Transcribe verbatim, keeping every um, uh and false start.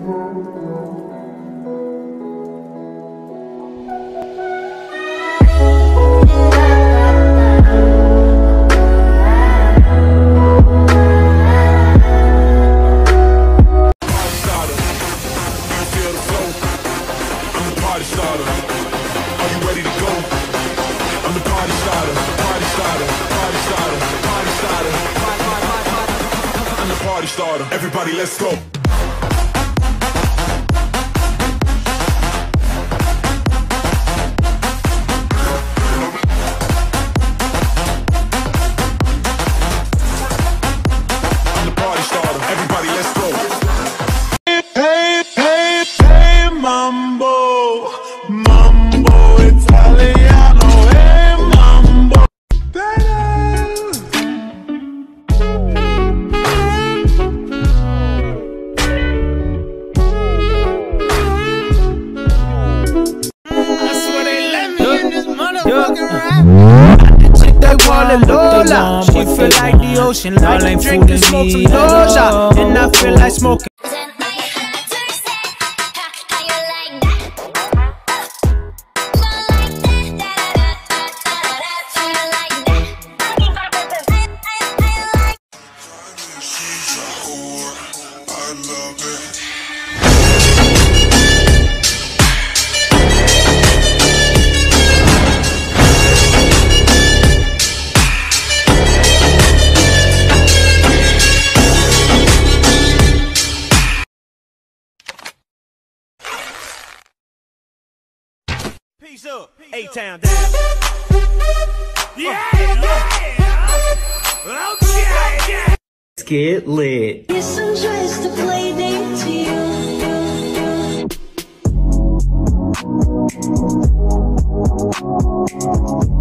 Starter. Everybody, let's go. I'm the party starter. Everybody, let's go. Hey, hey, hey, mambo, mambo Italiano, hey, mambo. Lola, she feel like the ocean, like to drink and smoke some Doja, and I feel like smoking. Peace up, A-Town down. Yeah, yeah. Okay, yeah. Let's get lit. Listen just to play to you.